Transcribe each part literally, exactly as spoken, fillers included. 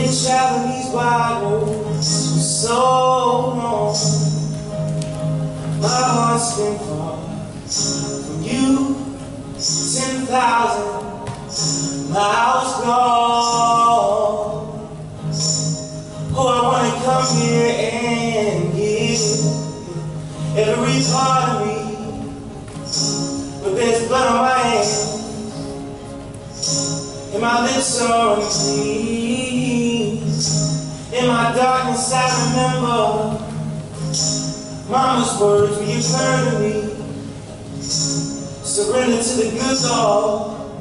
been traveling these wide roads for so long. My heart's been far from you, ten thousand miles gone. Oh, I wanna come here and give every part of me, but there's blood on my hands and my lips are unclean. In my darkness I remember Mama's words reoccur to me. Surrender to the good Lord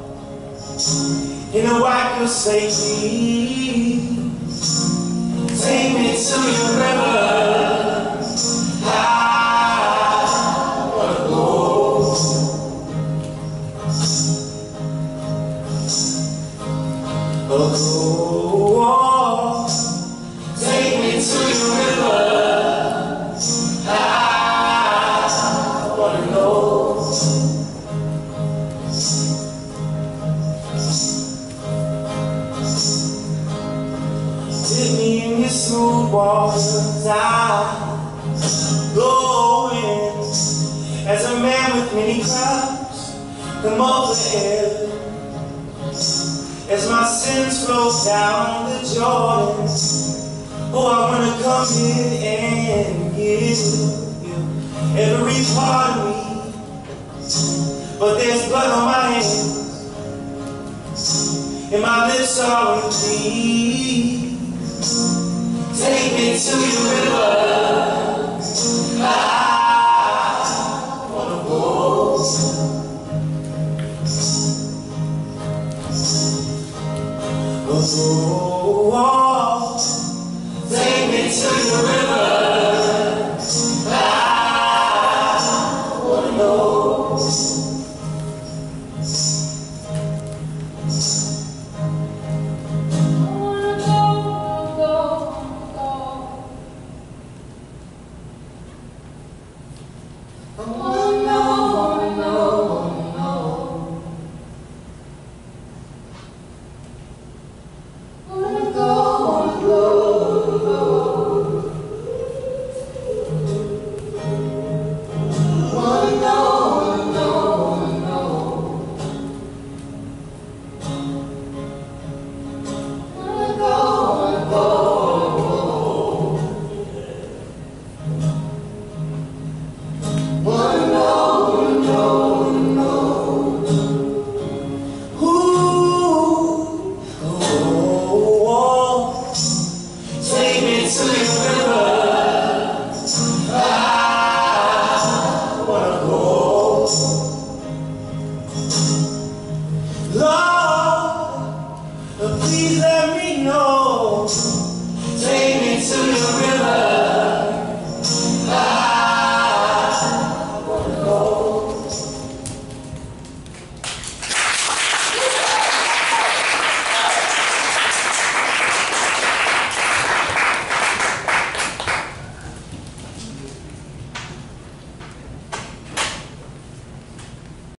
and wipe your slate clean. Take me to your river. I wanna go. Oh, take me to your river. I wanna know. Dip me in your smooth waters, I go in as a man with many crowds come over the hill. As my sins flow down the Jordan, oh, I wanna come in and give you every part of me, but there's blood on my hands and my lips are unclean. Take me to your river. I wanna go. Oh, take me to your river. I wanna know. I wanna know, wanna know, wanna know. Wanna go, wanna go, wanna know, wanna know, wanna know. Wanna go, wanna go, wanna know, wanna know, wanna know. Ooh, oh, take me to your river. I wanna go. Lord, please let me know